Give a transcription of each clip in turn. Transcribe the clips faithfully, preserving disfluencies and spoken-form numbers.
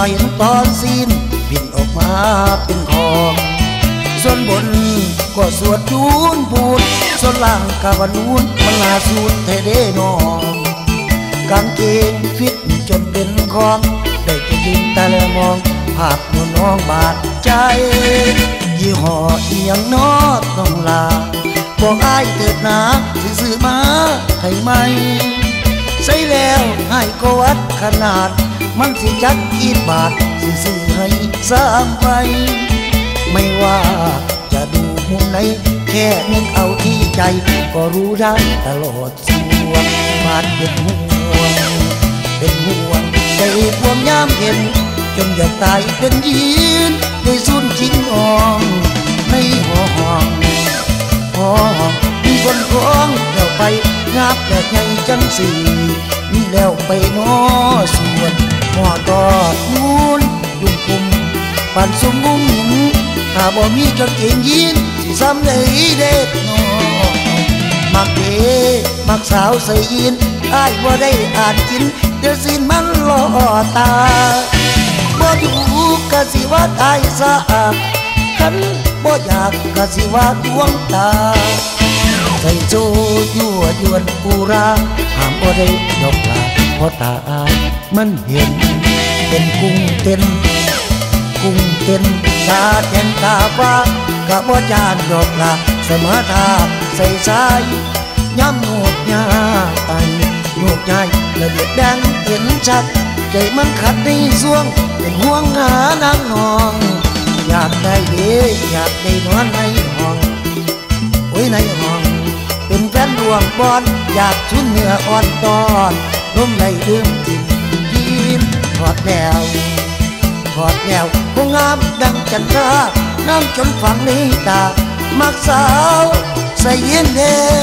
เห็นตอนซีนบินออกมาเป็นของส่วนบนก็สวดยูนพูดส่วนล่างกะวันนูนมันลาสูดเทเดนองกางเกงฟิตจนเป็นของได้จะยืนแต่ละมองภาพหนูน้องบาดใจยี่ห้อเอียงนอดต้องลาบอกอ้ายเถิดนะซื้อมาให้ไหมใส่แล้วให้ก็วัดขนาดมันสิจักกี่บาทสิซื้อให้สามใบไม่ว่าจะดูมุมไหนแค่นึกเอาที่ใจก็รู้ได้ตลอดส่วงบาดเป็นห่วงเป็นห่วงใจพวงยามเห็นจนอยากตายเป็นยีนได้สูญทิ้งอ่องในห้องห้องมีคนคล้องแล้วไปงับแบบไงจังสีนี่แล้วไปนอส่วนหัวตอดนูนยุ่งกุมปั่นสมมุ้งหินถ้าบ่มีกางเกงยีนสิซ้ำเลยเด็ดนอมักเดมักสาวใส่ยีนอ้ายบ่ได้อ่านกินเดี๋ยวสิมันล่อตาบ่อยู่กะสิว่าตายซะคันบ่อยากกะสิว่าดวงตาใส่โจยั่วยวนปูราห้ามบ่ได้ดอกลาเพราะตาอายมันเห็นเป็นกุ้งเต้นกุ้งเต้นตาแดงตาฟ้ากะบ่จานดอกลาเสมอทาใส่สายย้ำโงกยาไปโงกใหญ่ระเบียดแดงเห็นชัดใจมันขัดในส่วงเป็นห่วงหานางนองอยากได้เดีอยากได้นอนในห้องโอ้ยในห้องเป็นแฟนรวมบอลอยากชุนเนื้ออ่อนตอนร่มไหลดื่มกินกินถอดแล้วถอดแล้วคงงามดังจันทราน้ำจนฝังในตามักสาวใส่เย็นเด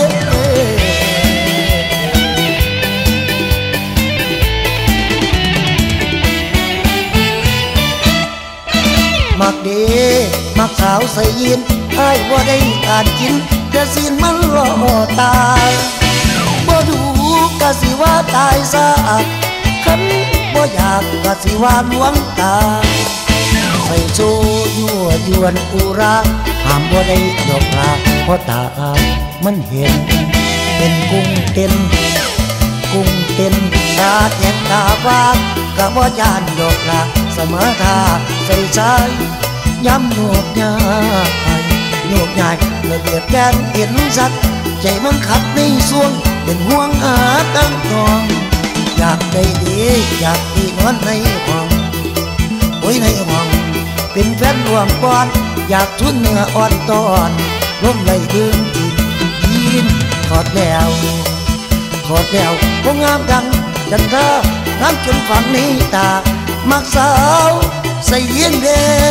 มักเดมักสาวใส่ยีนอ้ายบ่ได้อ่านกินแต่สินมันล่อตาบ่ดูกะสิว่าตายซะคันบ่อยากกะสิว่าลวงตาใส่โชยั่วยวนอุราห้ามบ่ได้ดอกลาเพราะตาอ้ายมันเห็นเป็นกุ้งเต้นกุ้งเต้นตาแดงตาฟ้ากะบ่จานดอกลาเสมอทาใส่ใจย้ำโยกยายโยกยายระเบียบแดนเห็นสัตว์ใจมันขัดในส่วงเป็นห่วงหาตั้งนองอยากได้ดีอยากดีนอนในห้องโอ้ยในห้องเป็นแฟนรวมบอลอยากทุนเนื้ออ่อนตอนร่มไหลดื่มกินยีนถอดแล้วถอดแล้วก็งามดังจันทราน้ำจนฝังในตามักสาวใส่เย็นเด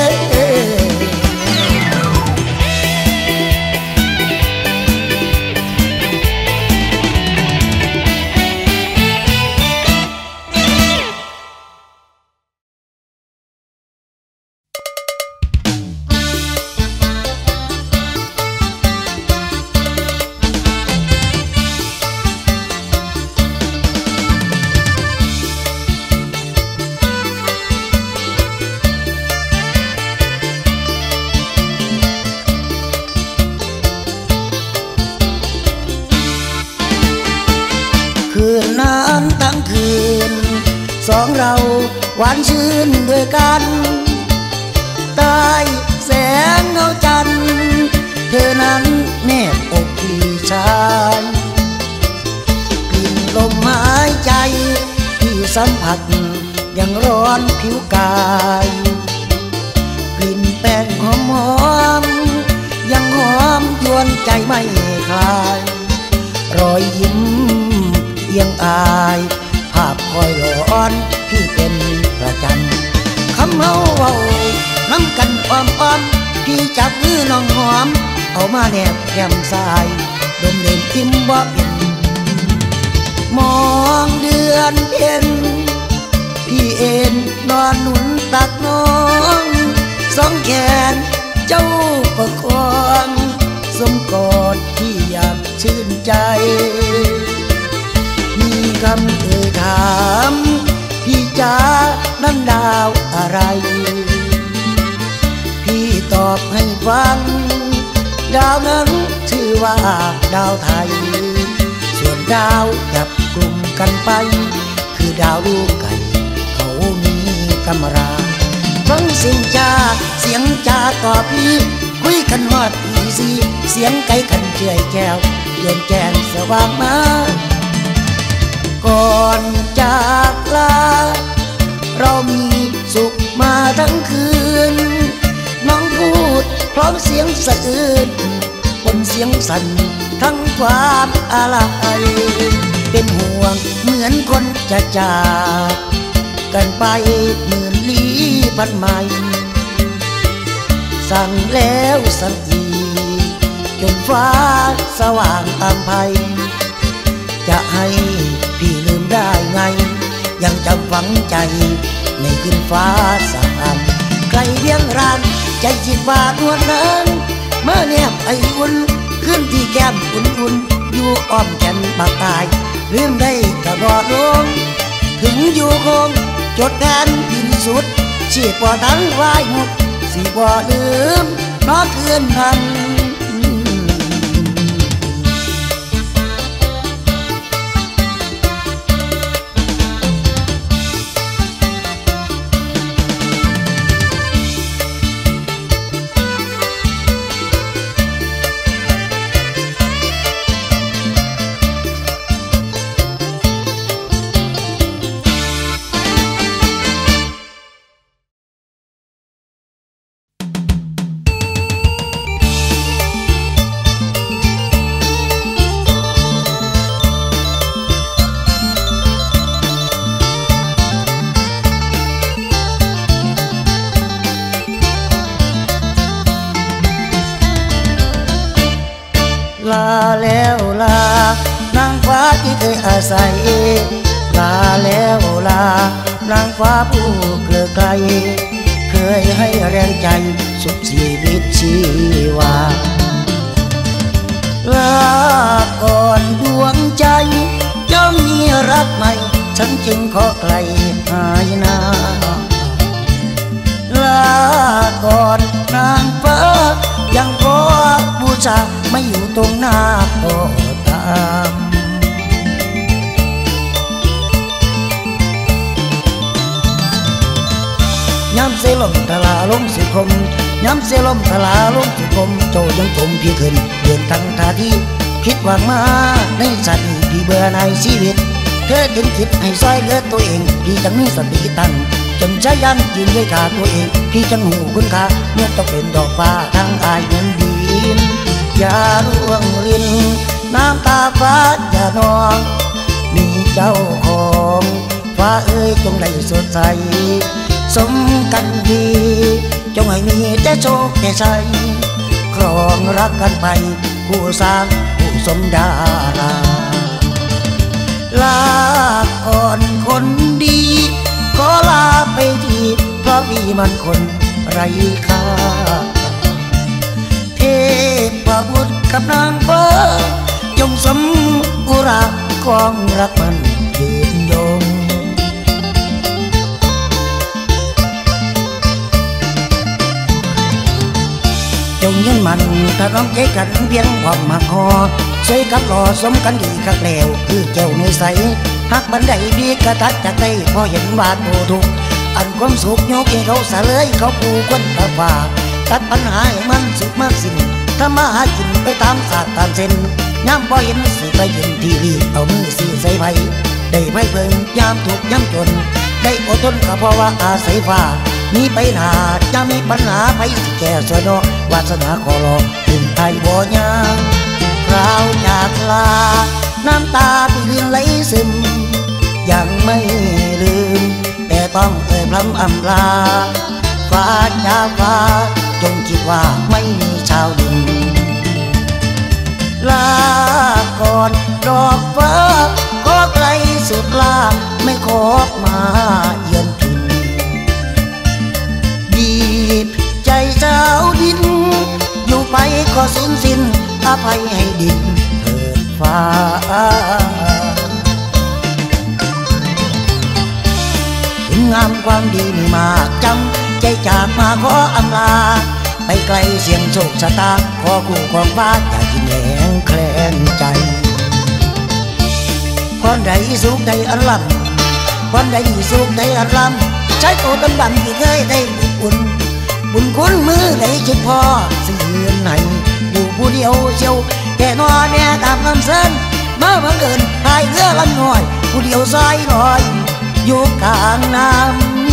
คืนนั้นทั้งคืนสองเราหวานชื่นด้วยกันใต้แสงเงาจันทร์เธอนั้นแนบอกพี่ชายกลิ่นลมหายใจที่สัมผัสยังร้อนผิวกายกลิ่นแป้งหอมหอมยังหอมยวนใจไม่คลายรอยยิ้มยังอายภาพคอยหลอนพี่เป็นประจำคำเมาเว้าน้ำกันอ้อมอ้อมพี่จับมือน้องหอมเอามาแนบแก้มซ้ายดมเด่นอิ่มบ่เป็นมองเดือนเพ็ญพี่เอ็นนอนหนุนตักน้องสองแขนเจ้าประคองสมกอดที่อยากชื่นใจมีคำเอ่ยถามพี่จ๋าน้ำดาวอะไรพี่ตอบให้ฟังดาวนั้นชื่อว่าดาวไทยส่วนดาวจับกลุ่มกันไปคือดาวลูกไก่เขามีกำราฟังเสียงจ้าเสียงจ้าตอบพี่คุยกันฮอดอีสีเสียงไก่ขันเจือยแก้วเยือนแจ้งสว่างมาก่อนจากลาเรามีสุขมาทั้งคืนน้องพูดพร้อมเสียงสะอื้นบนเสียงสั่นทั้งความอะไรเป็นห่วงเหมือนคนจะจากกันไปหมื่นลี้พันไมล์สั่งแล้วสั่งอีกจนฟ้าสว่างตามภัยจะให้พี่ลืมได้ไงยังจำฝังใจในคืนฟ้าสางใครเลี้ยงรานใจจิตบาดวนนั้นเมื่อแนบไออุ่นขึ้นที่แก้มอุ่นๆอยู่อ้อมแขนปากตายลืมได้กระบอกลงถึงอยู่คงจดการดินสุดชีพบ่ทันวายหมดสิบ่ลืมน้อคืนนั้นลาแล้วลานางฟ้าที่เคยอาศัยลาแล้วลานางฟ้าผู้เกลือไกลเคยให้แรงใจสุขชีวิตชีวาลาก่อนดวงใจย่อมมีรักใหม่ฉันจึงขอไกลหายหน้าลาก่อนนางฟ้ายังขอบูชาไม่อยู่ตรงหน้าก็ตามย้ำเสลมทลาลงสุขมย้ำเสลมทลาลงสุขมโจยังจมพี่ขึ้นเดินทั้งท่าที่คิดหวังมาในสัตว์พี่เบื่อในชีวิตเธอถึงคิดให้ซอยเหลือตัวเองพี่จังมีสติตั้งจนใจยันยืนด้วยขาตัวเองพี่จังหูคุณค่าเมื่อต้องเป็นดอกฟ้าทั้งอายเหมือนดินอย่าร่วงรินน้ำตาฟ้าอย่านองมีเจ้าของฟ้าเอ้ยจงได้สดใสสมกันดีจงให้มีแต่โชคแต่ชัยครองรักกันไปผู้สร้างผู้สมดาราลาก่อนคนดีขอลาไปทีเพราะพี่มันคนไร้ค่าเทพบุตรกับนางฟ้าจงสมกุราของรักมันยืนยงจงยืนมันถ้าน้องใจกันเพียงความมาคอใส่กับหล่อสมกันดีคักแล้วคือแก้วในใสหักบันไดดีกระตัดจากใจพอเห็นว่าโตทุกอันความสุขโยกให้เขาสะเลยเขาปูควนตาฝ่าตัดปัญหาให้มันสุขมากสิ้นถ้ามาหากินไปตามศาสตร์ตามเส้นย้ำพอเห็นสิไปยืนที่รีเอามือสีใส่ไผ่ได้ไผ่เพิ่งยามถูกย้ำจนได้อดทนก็เพราะว่าอาศัยฟ้ามีไปหนาจะมีปัญหาไปสิแก่สวยนอวาสนาขอรอถึงไทยบ่ยางคราวจากลาน้ำตาพี่ลื่นไหลซึมยังไม่ลืมแต่ต้องเอ่ยพร่ำอำลาฟ้าจ้าฟ้าจงคิดว่าไม่มีชาวดินลาก่อนดอกฟ้าขอไกลสุดลาไม่ขอมาเยือนถิ่นบีบใจชาวดินอยู่ไปก็สูญสิ้นอภัยให้ดินเถิดฟ้าถึงงามความดีมีมากจำใจจากมาขออำลาไปไกลเสียงโชคชะตาขอคู่ของฟ้าอย่ากินแหงแคลนใจคนใดสุขใดอันลำคนใดสุขใดอันลำใช้โตดำดำที่เคยได้บุญบุญคุณมือใดจึงพอสิ่งอื่นไหนอยู่ผู้เดียวเชียวแก่นอแน่ตามลำเส้นมาบังเอิญพายเรือลำน้อยผู้เดียวซอยลอยอยู่กลางน้ำ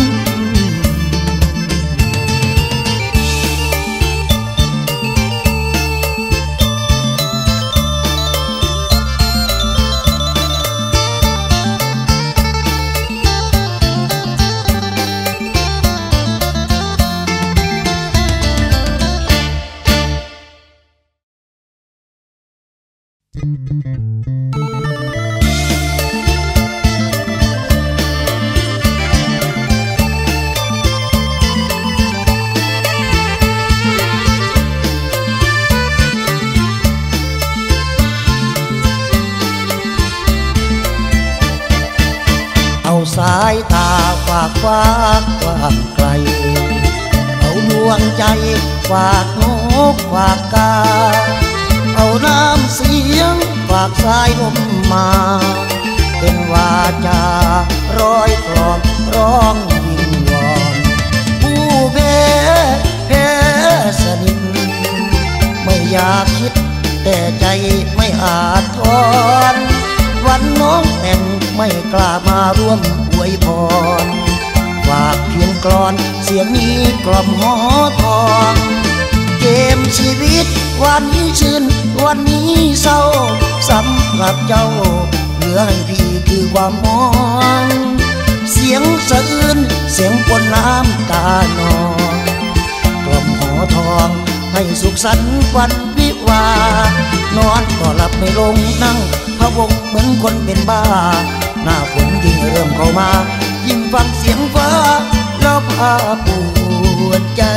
สายตาฝากฟ้ากว้างไกลเอาดวงใจฝากนกฝากกาเอาน้ำเสียงฝากสายลมมาเป็นวาจาร้อยกลอนร้องวิงวอนผู้แพ้แพ้สนิทไม่อยากคิดแต่ใจไม่อาจทนวันน้องแต่งไม่กล้ามาร่วมอวยพรฝากเพียงกลอนเสียงนี้กล่อมหอทองเกมชีวิตวันนี้ชื่นวันนี้เศร้าสำหรับเจ้าเหลือให้พี่คือความมองเสียงสะอื้นเสียงปนน้ำตานองกล่อมหอทองให้สุขสันต์วันวิวานอนก็หลับไม่ลงนั่งพะวงเหมือนคนเป็นบ้าหน้าฝนยิ่งเริ่มเข้ามายิ่งฟังเสียงฟ้าแล้วพาปวดใจ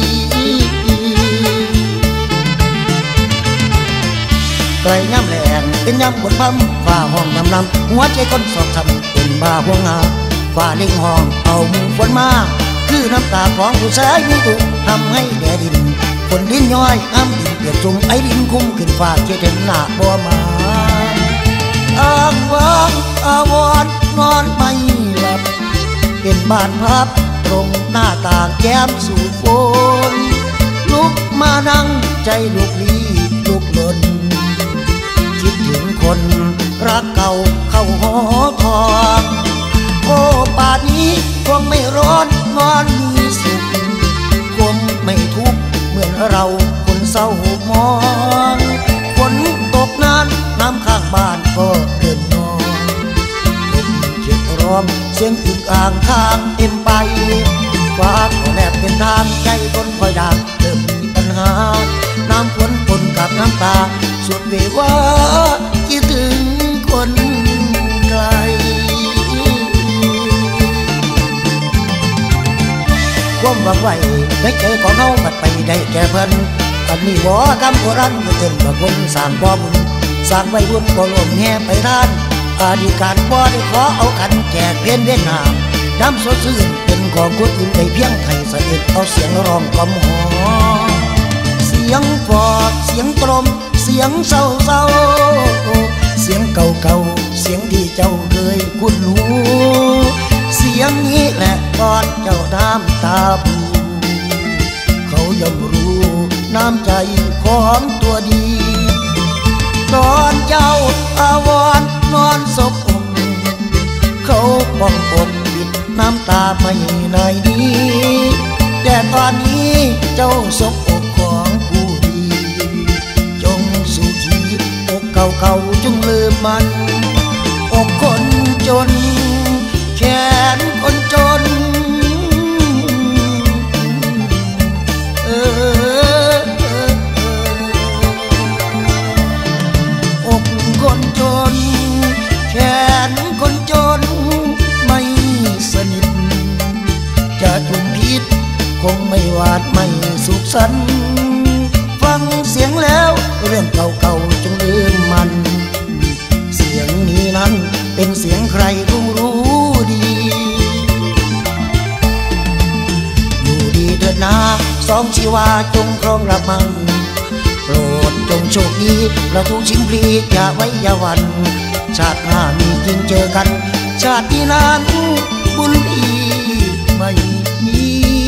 ไกลย่ำแหลงเป็นย่ำบนพัมฝ่าห้องนำนำหัวใจคนสอบทำเป็นบ้าห่วงหาฝ่าเล่งห้องเอามือฝนมาคือน้ำตาของผู้ชายมีตุกทำให้แดดดินฝนดินย้อยอ้ำดินเปียกจุ่มไอ้ดินคุ้มขึ้นฟ้าเชื่อถึงหน้าบ่มาอ้างว้างอาวรนอนไม่หลับเป็นบ้านพับตรงหน้าต่างแก้มสู่ฝนลุกมานั่งใจลุกลี้ลุกหล่นคิดถึงคนรักเก่าเข้าหอทองโอ้ป่านนี้คงไม่ร้อนนอนมีสุขคงไม่ทุกข์เหมือนเราคนเศร้ามองฝนตกนานน้ำข้างบ้านก็เดินนอนลมเจ็บร้องเสียงอึ่งอ่างทางเต็มไปฟ้าก็แลบเป็นทางใจคนคอยด่างเริ่มมีปัญหาน้ำฝนปนกับน้ำตาสุดเววาคิดถึงคนไกลความหวังไว้ในใจของเฮาบัดไปได้แก่เพิ่นอันนี้บ่กำโบราณก็เอิ้นว่าคนสร้างบ่บุญสร้างไว้บุญบ่ล้มแห่ไปทานอดีตการบ่ได้ขอเอาขันแจกเพียนเวียนน้ำน้ำสดชื่นเป็นของคนอื่นได้เพียงให้สะอึกเอาเสียงร้องกล่อมหอเสียงฟอดเสียงตรมเสียงเศร้าเศร้าเสียงเก่าเก่าเสียงที่เจ้าเคยคุ้นหูเสียงนี้แหละก่อนเจ้าน้ำตาบูเขาย่อมรู้น้ำใจของตัวดีตอนเจ้าอาวรนอนศพอมเขาป้องปกปิดน้ำตาไม่ในนี้แต่ตอนนี้เจ้าศพอกของผู้ดีจงสู่ชีอกเก่าๆจงลืมมันอกคนจนแขนคนจนเอออกคนจนแขนคนจนไม่สนิทจะจุ่มพิษคงไม่หวาดไม่สุขสันต์ฟังเสียงแล้วเรื่องเก่าๆจงลืมมันเสียงนี้นั้นเป็นเสียงใครรู้รู้ดีดนาสองชีวาจงครองระมังโปรดจงโชคดีเราทุกชิมพลีอย่าไว้อย่าหวันชาติหน้ามีจริงเจอกันชาตินั้นบุญพี่ไม่มี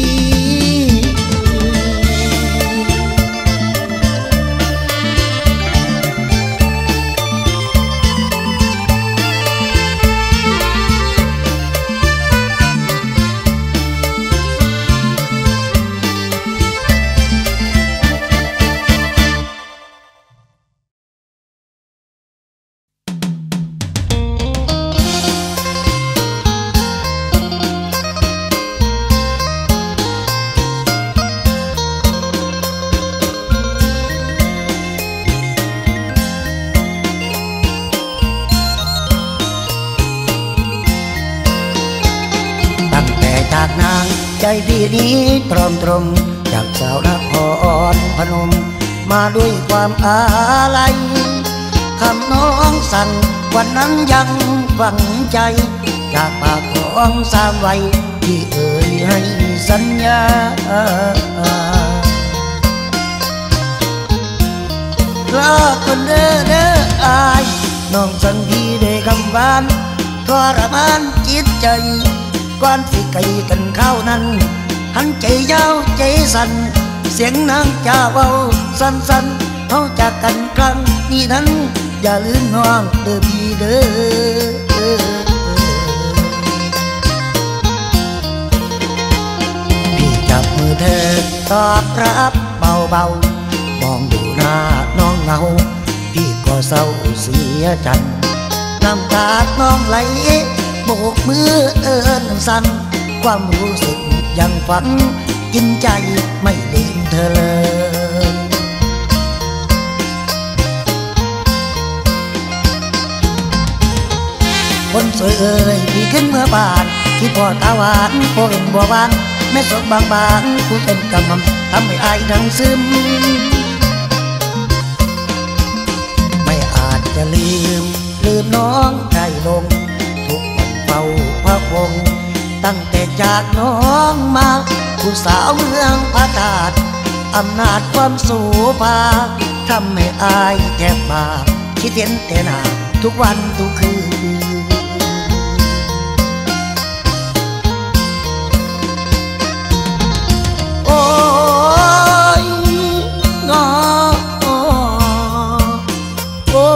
จากนางใจพี่นี้ตรอมตรมจากสาวนครพนมมาด้วยความอาลัยคำน้องสั่งวันนั้นยังฝังใจจากปากของสามวัยที่เอ่ยให้สัญญาลาคนเด้อเด้ออายน้องสั่งพี่ด้วยคำหวานทรมานจิตใจก่อนสิไกลกันเข้านั้นหันใจยาวใจสั่นเสียงนางจะเบาสั่นสั่นเขาจากกันครั้งนี้นั้นอย่าลืมน้องเด้อพี่เด้อพี่จับมือเธอตอบรับเบาๆมองดูหน้าน้องเงาพี่ก็เศร้าเสียจันน้ำตาน้องไหลโบกมือเอิญสั่นความรู้สึกยังฝันกินใจไม่ลืมเธอเลยคนสวยเอ่ยพี่ขึ้นเมื่อบานที่พอตาหวานพอเห็นบัวบานแม่สดบางบางผู้เป็นกำมทำให้อายทั้งซึมไม่อาจจะลืมลืมน้องใจลงเฝ้าพระวงตั้งแต่จากน้องมาผู้สาวเมืองพระธาตุอำนาจความสูภาทำให้อายแทบมาคิดเห็นแต่หน้าทุกวันทุกคืนโอ้ยงอโอ้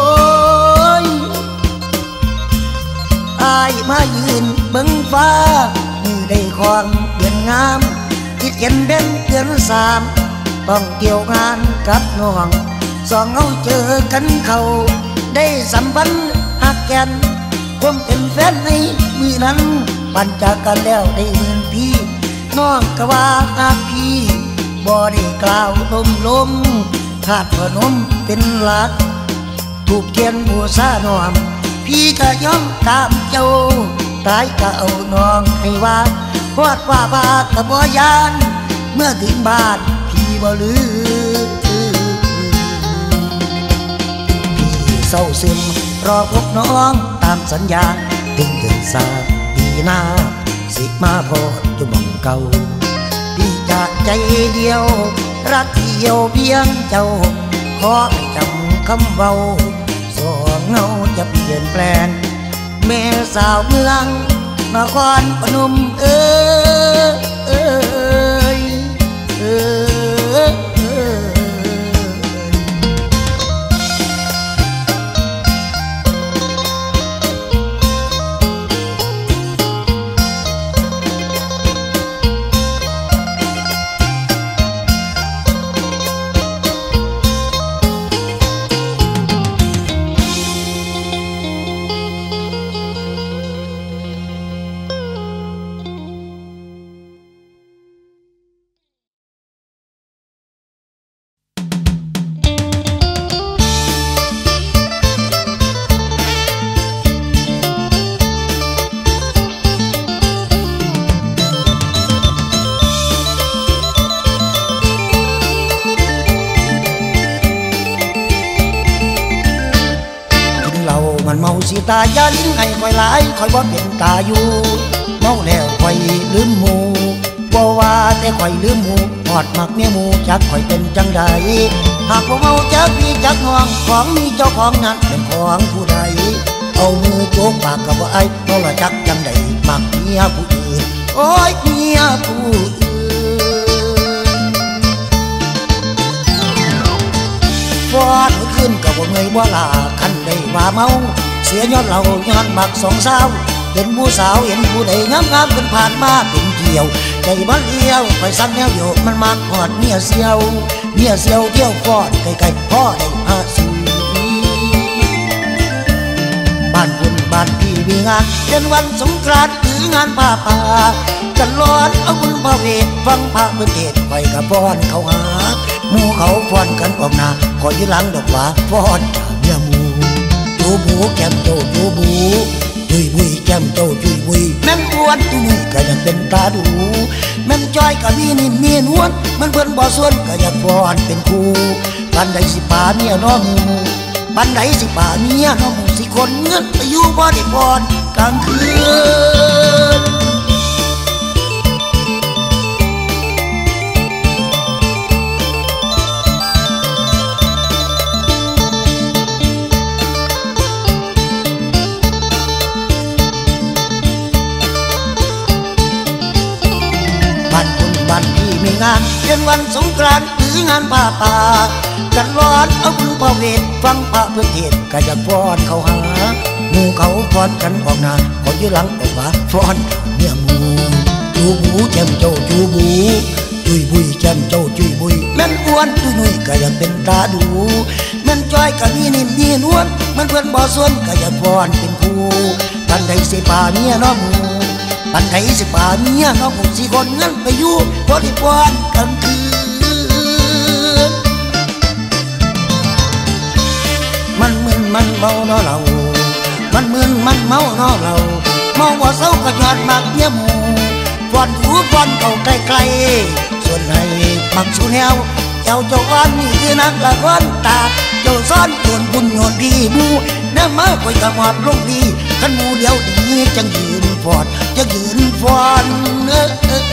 มายืนเบิ่งฟ้ามือได้คองเดือนงามคิดเห็นเป็นเดือนสามต้องเกี่ยวงานกับน้องสองเอาเจอกันเขาได้สัมพันธ์หักแก่นความเป็นแฟนในมือนั้นปั่นจากกันแล้วได้เงินพี่น้องก็ว่าหักพี่บ่ได้กล่าวลมลมขาดพนมเป็นหลักถูกเทียนบูชาน้อมพี่ก็ยอมตามเจ้าตายก็เอาน้องให้ว่าพอดว่าบากับบ่ยานเมื่อถึงบ้านพี่บ่ลืมพี่เศร้าซึมรอพบน้องตามสัญญาถึงเดือนสามปีหน้าสิมาพออยู่หม่องเก่าพี่จากใจเดียวรักเดียวเพียงเจ้าขอให้จำคำเบาสองเงาจะเปลี่ยนแปลงแม่สาวเมืองนครพนมเอ้ยเอ้ยเอ้ยมันเมาสิตายาลิ้นให้คอยหลายคอยบ่เป็นตาอยู่เมาแล้วคอยลืมหมู่บ่ว่าแต่แต่ข่อยลืมหมูหอดมักเมียหมูจักข่อยเป็นจังใดหากบ่เมาจักพี่จักน้องของมีเจ้าของนั้นเป็นของผู้ใดเอามือโจกปากกับว่าไอ้เพราะว่าจักจังใดมักเมียผู้อื่นโอ้ยเมียผู้อื่นฟอดมือขึ้นกับว่าเงยบ่ลาคันได้ว่าเมาเสียยอดเหล่ายอดมักสองสาวเห็นผู้สาวเห็นผู้ใดงามงามกันผ่านมาเป็นเกี่ยวใจบ้านเลี้ยวไปสั่งแนวโยมันมากหอดเมียเสียวเมียเสียวเที่ยวฟอดไกลๆพ่อได้หาสีบ้านคุณบ้านพี่มีงานเป็นวันสงกรานต์หรืองานผ้าป่ากันร้อนเอาบุญพระเวทฟังพระประเทศไปกับพรเขาหาหมู่เขาฟอนกันออกหน้าคอยยืนหลังดอกหวาฟอนเมียหมูจูบูแก้มโจจูบูจุยบุยแก้มโจจุยบุยแม่นอ้วนตุ้ยก็ยังเป็นตาดูแม่นจ้อยก็มีนิ่มมีนวลมันเพิ่นบ่ส่วนก็อยากฟอนเป็นครูปันใดสิป่าเมียน้องหมูปันใดสิป่าเมียน้องหมูสิคนเงินไปอยู่บ่ได้ฟอนกลางคืนบ้านพี่มีงานเป็นวันสงกรานต์หรืองานผ้าป่ากันร้อนเอาบุญพระเวทฟังพระประเทศก็อยากฟอนเขาหาหมู่เขาฟอนกันออกหน้าคนยืนหลังออกว่าฟอนเมียหมูจูบูแจ่มโจจูบูจุยบุยแจ่มโจจุยบุยแม่นอ้วนตุ้ยนุ่ยก็อยากเป็นตาดูแม่นจ้อยก็มีนิ่มมีนวลมันเพื่อนบ่ส่วนก็อยากฟอนเป็นครูปันใดสิป่าเมียน้องหมูปันไดสิป่าเมียน้องหมูสิคนเงินไปอยู่พอได้ฟอนกลางคืนมันมึนมันเมาเนาะเรามันมึนมันเมาเนาะเราเมาว่าเศร้าก็ยอดมักเมียหมูฟอนหูฟอนเก่าไกลๆส่วนให้มักสูแนวเจ้าเจ้าอ่อนนี่คือนักละครตาเจ้าซ้อนส่วนบุญโยนดีมูน้ำมาคอยกระหอบลงดีขันมูเดียวดีจังยืนฟอนจังยืนฟอนเออเออ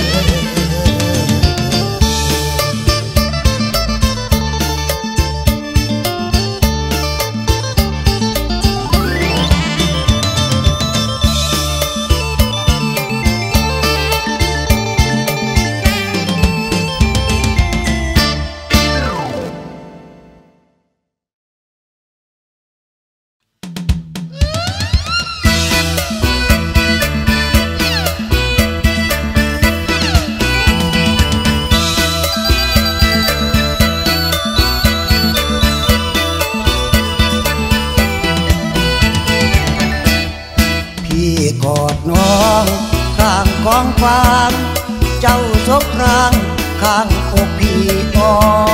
กอดน้องข้างกองฟางเจ้าซบรางข้างอกพี่อ่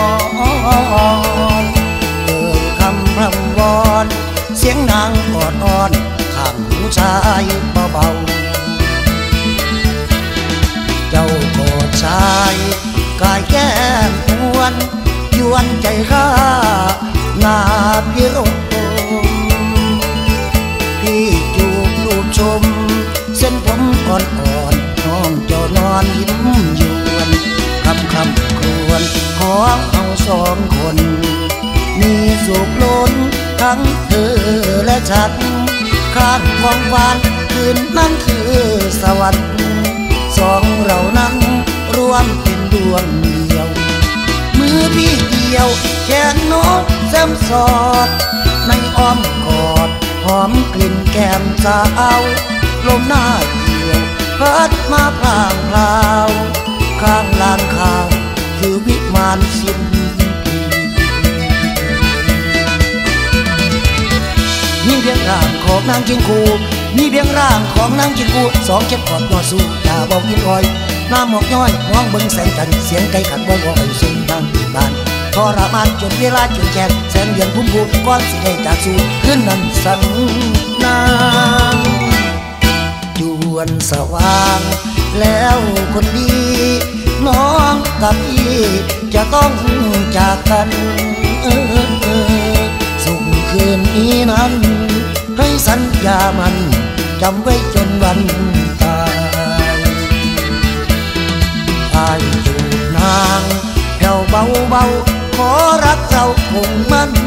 อนเอ่ยคำพร่ำวอนเสียงนางกอดอ่อนข้างผู้ชายเบาๆเจ้ากอดชายกายแก้มนวลยวนใจข้าหน้าพี่รมพี่จูบลูกชมเส้นผมอ่อนๆน้องเจ้านอนยิ้มยวนคำคำครวนของเราสองคนมีสุขล้นทั้งเธอและฉันข้างกองฟางคืนนั้นคือสวรรค์สองเรานั้นรวมเป็นดวงเดียวมือพี่เดียวแขนโน้ตแซมสอดในอ้อมกอดหอมกลิ่นแก้มสาวลมหน้าเกี่ยวพัดมาพลางพลาวข้างลานข้าวคือวิมานสิ้นมีเพียงร่างของนางจิงกูมีเพียงร่างของนางจิงกูสองเจ็บกอดต่อสู้อย่าบอกยินอ่อยน้ำหมอกย้อยมองเบิ่งแสงจันทร์เสียงไก่ขันบ่บ่อยสุ่มบางที่บ้านทรมานจนเวลาจนแจกแสงเดือนพุ่มพูก้อนสิได้จากสู่ขึ้นนั้นสันนางจวนสว่างแล้วคนดีน้องกับพี่จะต้องจากกันเออเออสุขคืนนี้นั้นให้สัญญามันจำไว้จนวันตายตายจเบาๆขอรักเราคงมั่น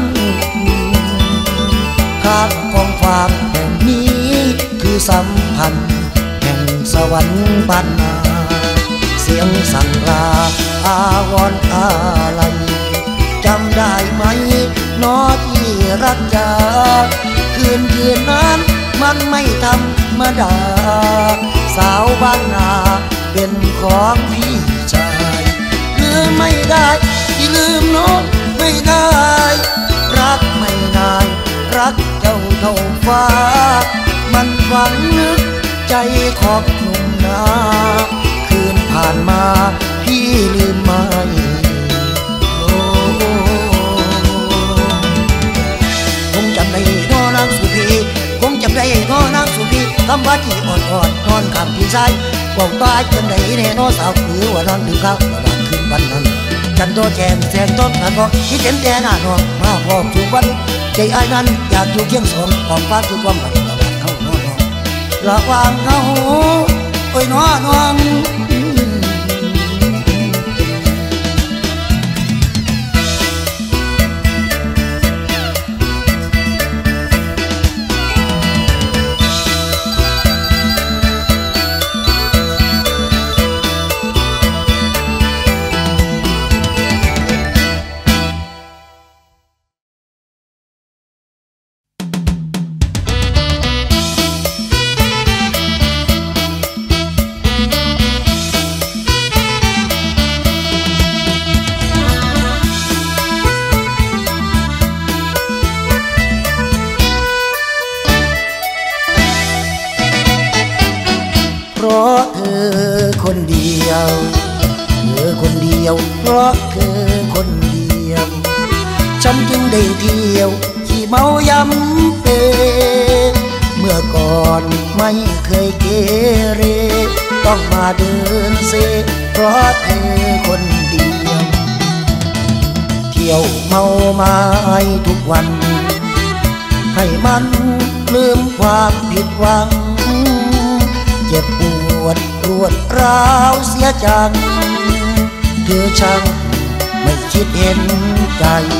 ขาดกองฟางแห่งนี้คือสัมพันธ์แห่งสวรรค์บ้านนาเสียงสั่งลาอาวรณ์อะไรจำได้ไหมน้อที่รักจาคืนคืนนั้นมันไม่ธรรมดาสาวบ้านนาเป็นของพี่ชายลืมไม่ได้ที่ลืมน้องไม่ได้รักไม่นานรักเจ้าเท่าฟ้ามันฝังลึกใจของหนุ่มนาคืนผ่านมาพี่ลืมไม่คงจำได้น้อนางสุพีคงจำได้น้อนางสุพีคำว่าที่อ่อนอ่อนนอนคำพี่ชายบอกตายจังได้แน่น้อสาวคือว่านอนดื่มข้าวระหว่างคืนวันนั้นฉันโตแจงแสงต้นนั้นบอกที่เต็มแต่หน้านองมาพร้อมทุกวันใจอ้ายนั้นอยากอยู่เคียงสองความฟ้าคือความรักระหว่างเขาโอ้ยน้อน้องเพราะเธอคนเดียวเธอคนเดียวเพราะเธอคนเดียวฉันจึงได้เที่ยวขี่เมายำเปเมื่อก่อนไม่เคยเกเรต้องมาเดินเซเพราะเธอคนเดียวเที่ยวเมาไม้ทุกวันให้มันลืมความผิดหวังเจ็บปวดรวดร้าวเสียจังเธอช่างไม่คิดเห็นใจ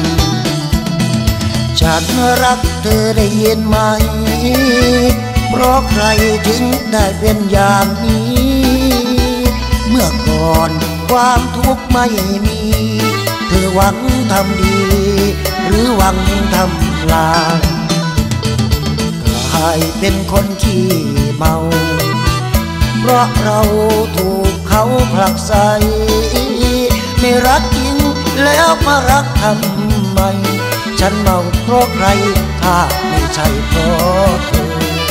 ฉันรักเธอได้ยินไหมเพราะใครถึงได้เป็นอย่างนี้เมื่อก่อนความทุกข์ไม่มีเธอหวังทำดีหรือหวังทำลายกลายเป็นคนขี้เมาเพราะเราถูกเขาผลักใส่ไม่รักจริงแล้วมารักทำไมฉันเมาเพราะใครถ้าไม่ใช่เพราะเธอ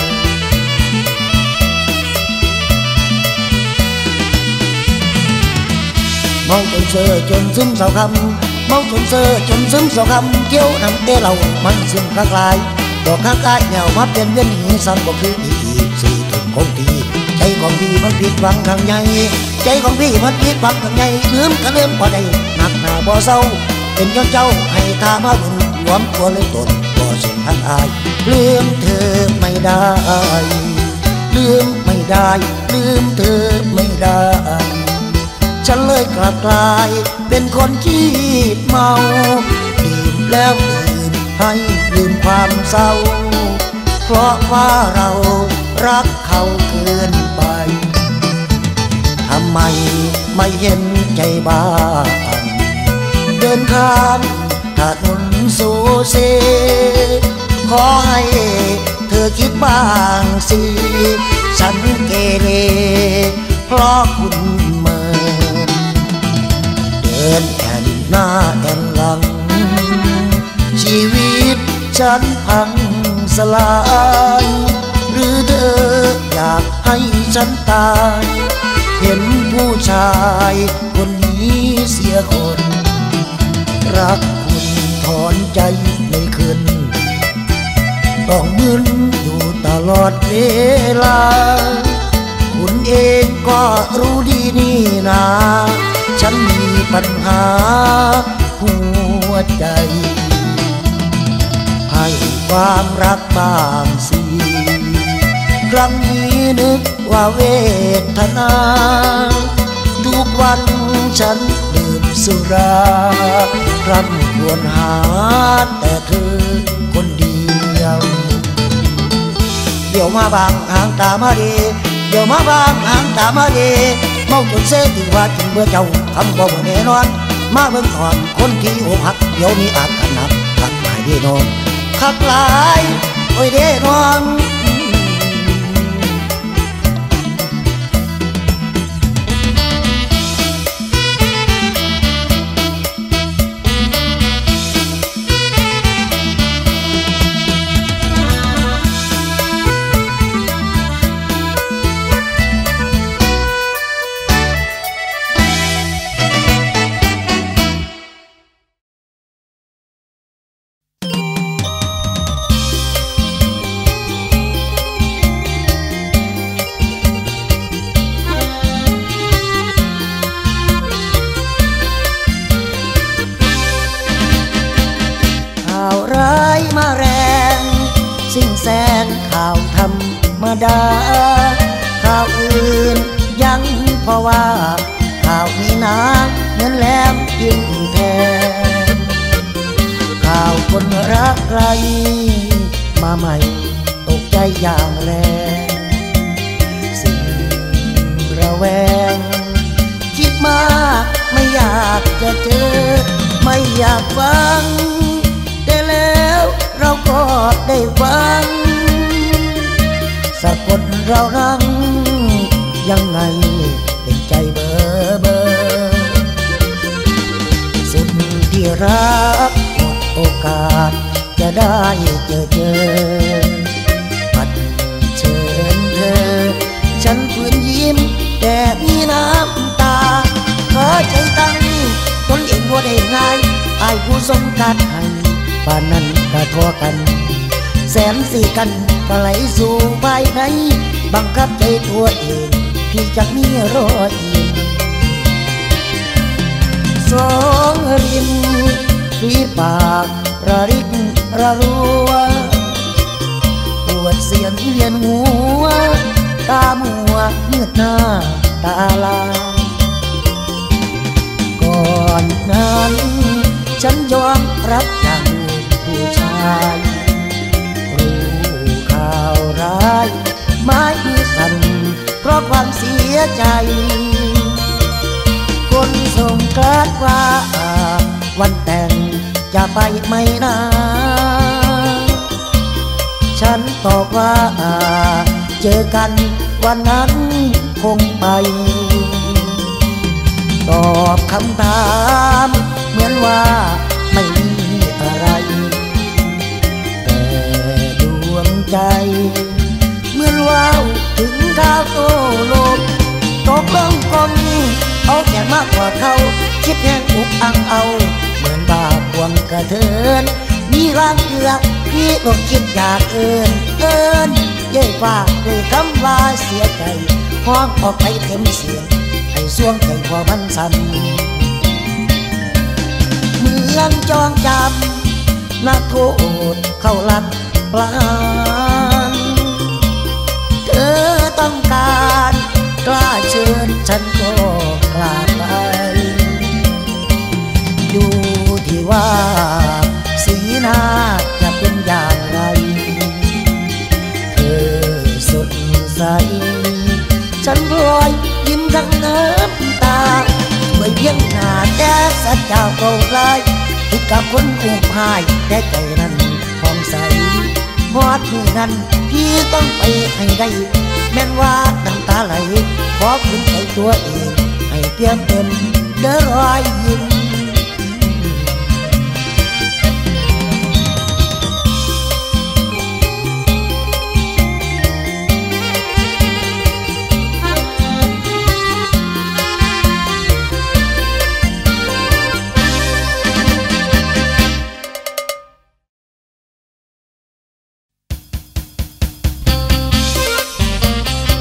เมาจนเซ่อจนซึมเศร้าคำเมาจนเซ่อจนซึมเศร้าคำเกี่ยวน้ำเตะเรามันซึมคลากลายดอกข้างกายแนวมาเป็นเวียนหีสันก็คืออีสี่ตุ่มคงทีใจของพี่มันผิดหวังทางใหญ่ใจของพี่มันผิดหวังทางใหญ่ลืมก็ลืมบ่ได้หนักหนาบ่เศร้าเป็นย้อนเจ้าให้ทามาบุญรวมตัวเลยตนบ่เส้นทางอายลืมเธอไม่ได้ลืมไม่ได้ลืมเธอไม่ได้ฉันเลยกลับกลายเป็นคนที่เมาดื่มแล้วดื่มให้ลืมความเศร้าเพราะว่าเรารักเขาเกินไปทำไมไม่เห็นใจบ้างเดินข้ามถนนโซเซขอให้เธอคิดบ้างสิฉันเกเรเพราะคุณเมินเดินแอนหน้าแอนหลังชีวิตฉันพังสลายหรือเธออยากให้ฉันตายเห็นผู้ชายคนนี้เสียคนรักคุณถอนใจไม่ขึ้นต้องมึนอยู่ตลอดเวลาคุณเองก็รู้ดีนี่นาฉันมีปัญหาหัวใจให้ความรักบางสิครั้งนี้นึกว่าเวทนาทุกวันฉันลืมสสุราร่ำควรหาแต่เธอคนเดียวเดี๋ยวมาบางหางตามาดีเดี๋ยวมาบางหางตามาดีเมาจนเสียถึงว่าจริงเบื่อเจ้าคำบอกแน่นอนมาเบิ่งก่อนคนที่อกหักเดี๋ยวนี้อาการหนักขักหลายเด้นอนขักหลายโอ้ยเด้นอนสิ่งแสนข่าวธรรมดาข่าวอื่นยังเพราะว่าข่าวมีน้ำเงินแหลมยิ่งแทนข่าวคนรักใครมาใหม่ตกใจอย่างแรงสิ่งระแวงคิดมากไม่อยากจะเจอไม่อยากฟังแต่แล้วเราก็ได้ฟังสักคนเรานั่งยังไงเป็นใจเบอเบอสุดที่รักหมดโอกาสจะได้เจอเจอปัดเชิญเธอฉันฝืนยิ้มแต่มีน้ำตาขอใจตั้งตนเองว่าได้ง่ายอายผู้สมการให้บ้านนั้นกระทอกันแสนสี่กันก็ไหลสู่ภายในบังคับใจตัวเองที่จะมีรอยยิ้มสองริมฝีปากระริกระรัวปวดเสียนเวียนหัวตามัวมืดหน้าตาลาก่อนนั้นฉันยอมรับอย่างผู้ชายรู้ข่าวร้ายไม้สั่นเพราะความเสียใจคนส่งการ์ดว่าวันแต่งจะไปไม่นานฉันตอบว่าเจอกันวันนั้นคงไปตอบคำถามเหมือนว่าไม่มีอะไรแต่ดวงใจเหมือนว่าวถึงข้าวโตโลกตกลงกลมเอาแก่มากกว่าเขาคิดแห้งอุกอังเอาเหมือนบาพวงกระเทินมีร่างเกือกพี่ก็คิดอยากเอินเอินเย้ยฝากด้วยคำว่าเสียใจห้องออกไปเต็มเสียงให้สวงใจพอมันสั่นเหมือนจองจำนักโทษเข้าลักปลานเธอต้องการกล้าเชิญฉันก็กล้าไปดูที่ว่าสีหน้าจะเป็นอย่างไรเธอสดใสฉันพลอยยิ้มทั้งน้ำตาด้วยเพียงหน้าแต่สัจจะเก่าไกลคิดกับคนอุบหายแต่ใจนั้นผ่องใสพอดมือนั้นพี่ต้องไปให้ได้แม้นว่าน้ำตาไหลขอคืนใจตัวเองให้เพียงเต็มเด้อรอยยิ้ม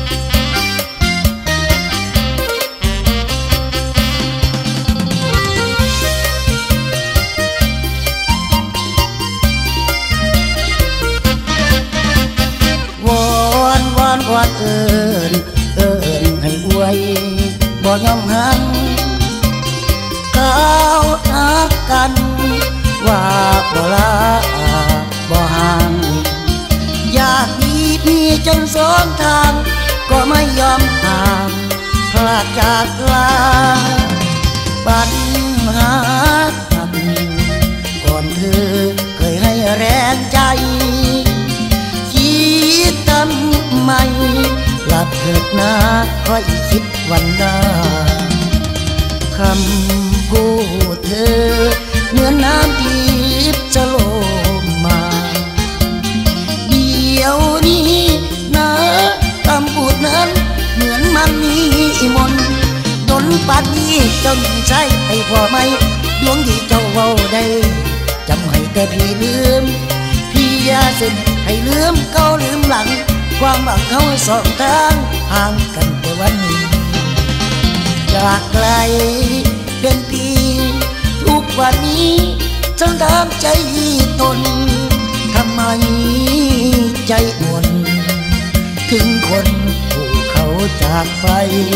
เนสองทางก็ไม่ยอมห่างพลาดจากลาปัญหาทำก่อนเธอเคยให้แรงใจคิดทำไมหลับเถิดนะค่อยคิดวันหน้าคำพูดเธอเหมือนน้ำทิพย์จะลมมาเดี๋ยวนี้นะคำพูดนั้นเหมือนมันมีมนต์ดนป่านนี้เจ้าใช่ไปพอไหมดวงที่เจ้าเว้าได้จำให้แต่พี่ลืมพี่อย่าเส้นให้ลืมเก่าลืมหลังความหวังเขาสองทางห่างกันแต่วันนี้จากไกลเป็นปีทุกวันนี้ฉันถามใจตนทำไมใจหม่นถึงคนผู้เขาจากไป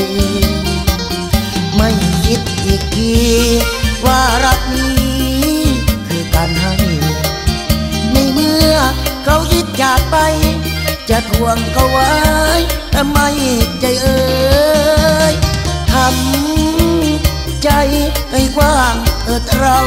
ไม่คิดอีกทีว่ารักนี้คือการให้ในเมื่อเขายึดจากไปจะทวงเขาไว้ทำไมใจเอ่ยทำใจให้กว้างเอิดเรา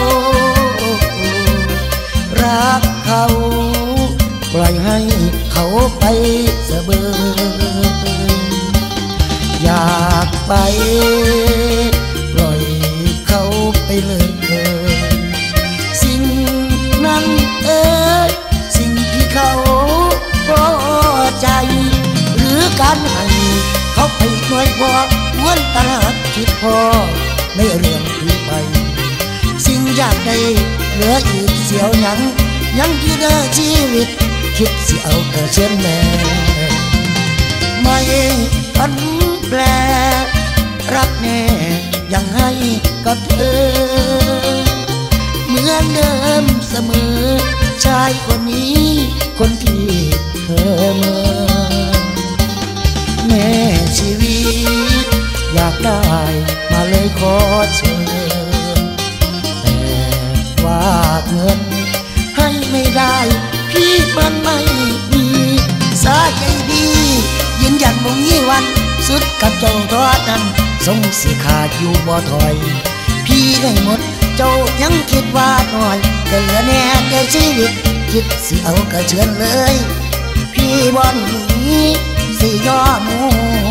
รักเขาปล่อยให้เขาไปเสบยอยากไปปล่อยเขาไปเลยสิ่งนั้นเอ่ยสิ่งที่เขาพอใจหรือการให้เขาไปหน่วยพอวนตลาดคิดพอในเรื่องที่ไปสิ่งอยากได้เหลืออีกเสียวหยังยังที่เดินชีวิตคิดสิเอาแต่เช่นแม่ไม่พันแปลรักแน่ยังให้กับเธอเหมือนเดิมเสมอชายคนนี้คนที่เธอเมื่อแม่ชีวิตอยากได้มาเลยขอเชิญแต่ว่าเงินให้ไม่ได้พี่มันไม่มีสาใจดียืนยันบ่มีวันสุดกับเจ้าทอดนั้นทรงสิขาดอยู่บ่ถอยพี่ได้หมดเจ้ายังคิดว่าน้อยก็เหลือแน่แต่ชีวิตคิดสิเอาก็เชิญเลยพี่บ่หนีสิยอมมู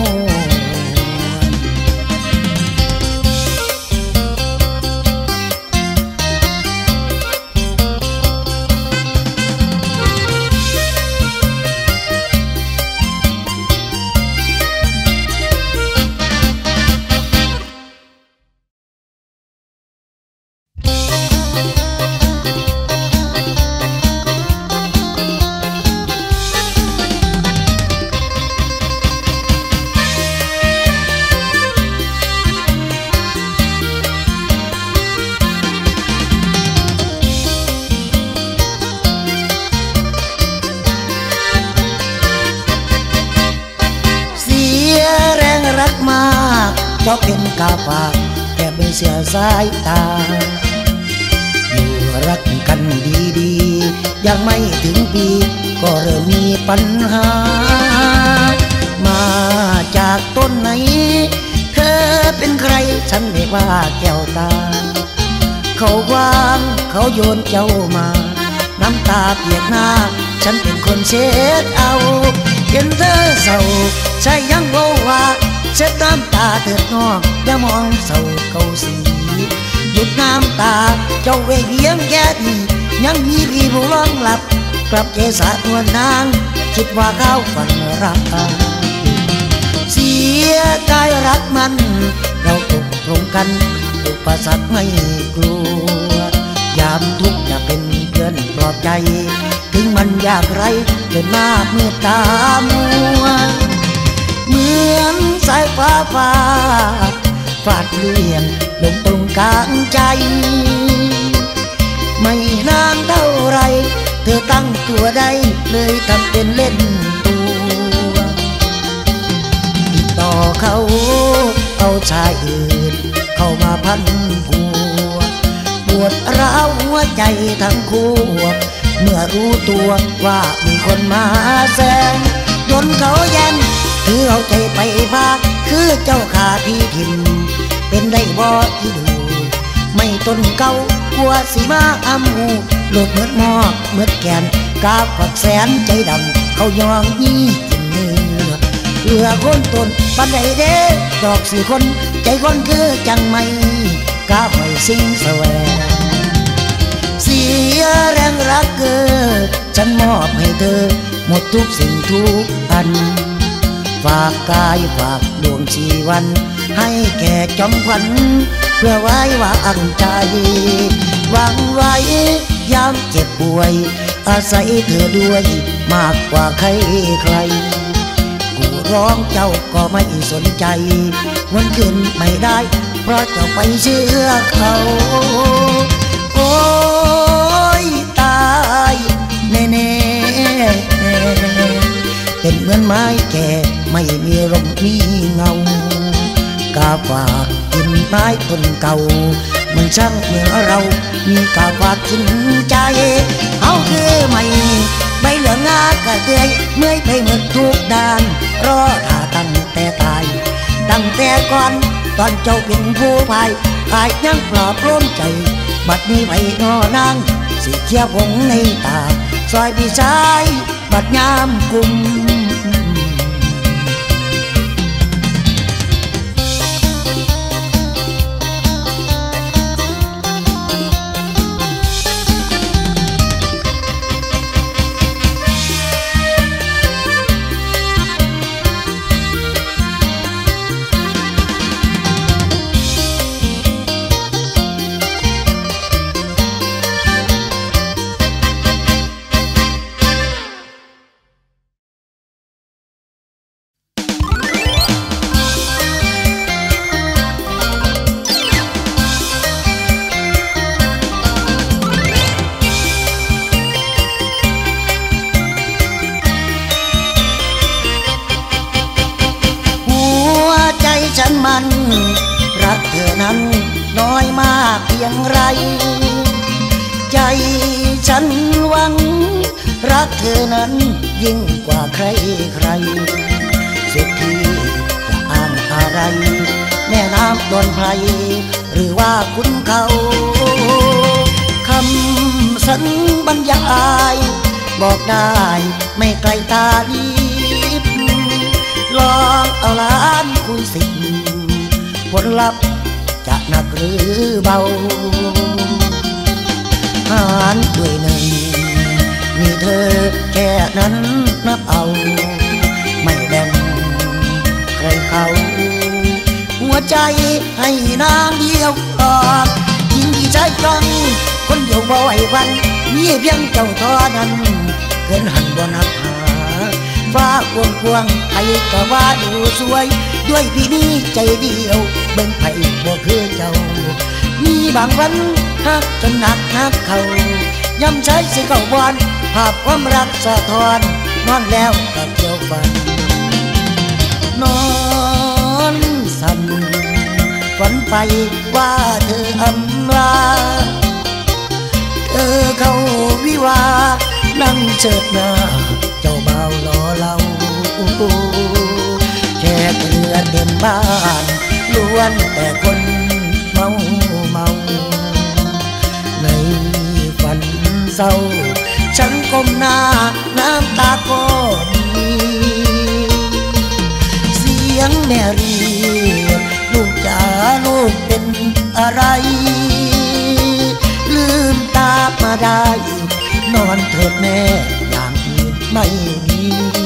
เจ้าเป็นกาฝากแต่ไม่เสียสายตาอยู่รักกันดีๆยังไม่ถึงปีก็เริ่มมีปัญหามาจากต้นไหนเธอเป็นใครฉันเรียกว่าแก้วตาเขาวางเขาโยนเจ้ามาน้ำตาเปียกหน้าฉันเป็นคนเช็ดเอาเห็นเธอเศร้าใช่ยังโง่ว่าเช็ดน้ำตาเถิดน้องอย่ามองเศร้าเก่าสีหยุดน้ำตาเจ้าเวเพียงแค่ดียังมีพี่ผู้ร้องหลับกลับเจสะนวลนางคิดว่าเขาฝันรักเสียใจรักมันเราตกลงกันอุปสรรคไม่กลัวยามทุกข์จะเป็นเพื่อนปลอบใจถึงมันยากไรจนหน้ามืดตามัวเหมือนสายฟ้าฟาดฟาดเลี่ยงลงตรงกลางใจไม่นานเท่าไรเธอตั้งตัวได้เลยทำเป็นเล่นตัวติดต่อเขาเอาชายอื่นเข้ามาพันผัวปวดร้าวหัวใจทั้งคู่เมื่อรู้ตัวว่ามีคนมาแซงจนเขาแย่งคือเอาใจไปพาคือเจ้าขาพี่ทิมเป็นได้บ่อีดูไม่ต้นเก่ากลัวสีมาอ้ำหูโหลดเมือดหมอกเมือดแกนกาฝักแสนใจดำเขายองยี่กินเนื้อเพื่อคนตนปันใดเด้ดอกสี่คนใจคนคือจังไม่กาหอยสิ่งแสวงเสียแรงรักเกิดฉันมอบให้เธอหมดทุกสิ่งทุกอันฝากกายฝากดวงชีวันให้แก่จอมขวัญเพื่อไว้วางใจหวังไว้ยามเจ็บป่วยอาศัยเธอด้วยมากกว่าใครใครกูร้องเจ้าก็ไม่สนใจวันขึ้นไม่ได้เพราะเจ้าไปเชื่อเขาโอ้ยตายแน่ๆเป็นเหมือนไม้แก่ไม่มีลมมีเงากาฝากกินไม้ต้นเก่ามันช่างเหมือนเรามีกาฝากกินใจเอาคือไม่ใบเหลืองงากระเตยเมื่อยไปหมดทุกด้านรอท่าตั้งแต่ตายตั้งแต่ก่อนตอนเจ้าเป็นผู้พายพายยังปลอบโลมใจบัดนี้ไปนอนางสิเชียผงในตาซอยพี่ชายบัดยามกุมฉันมันรักเธอนั้นน้อยมากเพียงไรใจฉันหวังรักเธอนั้นยิ่งกว่าใครใครสุดที่จะอ่านอะไรแม่น้ำดอนไพรหรือว่าคุณเขาคำสัญบรรยายบอกได้ไม่ไกลตาลีลองเอาล้านคูณสิบผลลัพธ์จะหนักหรือเบาหารด้วยหนึ่งมีเธอแค่นั้นนับเอาไม่แบ่งใครเขาหัวใจให้นางเดียวตอบยิ่งที่ใจฟังคนเดียวบ่ไหววันมีเพียงเจ้าทอนั้นเกินหันบ่นับหาฟ้าควงควงใครก็ว่าดูสวยด้วยพี่นี้ใจเดียวเบิ่งไผ่บ่คือเจ้ามีบางวันฮักจนหนักนักเขาย้ำใช้สิเก่าบอนภาพความรักสะท้อนนอนแล้วก็เกี่ยวฝันนอนสั่นฝันไปว่าเธออำลาเธอเข้าวิวานั่งเชิดหน้าเจ้าบ่าวรอเราแค่เรือเต็มบ้านล้วนแต่คนเมาเมาในฝันเศร้าฉันก้มหน้าน้ำตาก็มีเสียงแม่เรียกลูกจ๋าลูกเป็นอะไรลืมตามาได้นอนเถิดแม่อย่างอื่นไม่มี